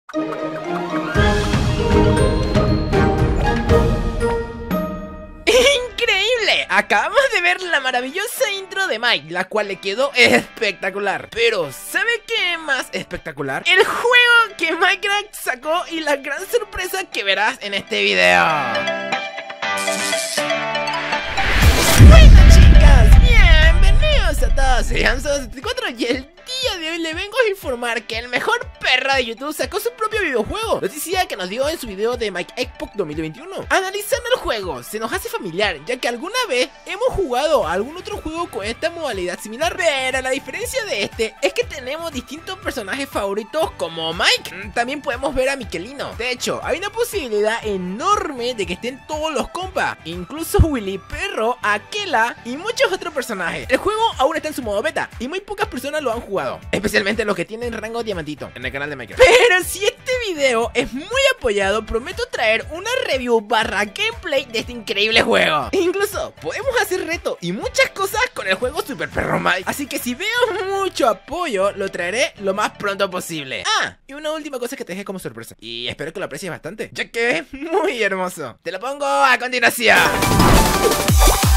¡Increíble! Acabamos de ver la maravillosa intro de Mike, la cual le quedó espectacular. Pero, ¿sabe qué es más espectacular? El juego que Minecraft sacó y la gran sorpresa que verás en este video. Bueno, chicas, bienvenidos a todos. Soy Hanzo74 y el día de hoy le vengo a informar que el mejor perra de YouTube sacó su propio videojuego. Noticia que nos dio en su video de Mike Epoch 2021. Analizando el juego, se nos hace familiar, ya que alguna vez hemos jugado a algún otro juego con esta modalidad similar. Pero la diferencia de este es que tenemos distintos personajes favoritos como Mike. También podemos ver a Michelino. De hecho, hay una posibilidad enorme de que estén todos los compas, incluso Willy, Perro, Aquela y muchos otros personajes. El juego aún está en su modo beta y muy pocas personas lo han jugado, especialmente los que tienen rango diamantito en el canal de Minecraft. Pero si este video es muy apoyado, prometo traer una review barra gameplay de este increíble juego. Incluso podemos hacer retos y muchas cosas con el juego Super Perro Mike. Así que si veo mucho apoyo, lo traeré lo más pronto posible. Y una última cosa que te dejé como sorpresa, y espero que lo aprecies bastante, ya que es muy hermoso. Te lo pongo a continuación.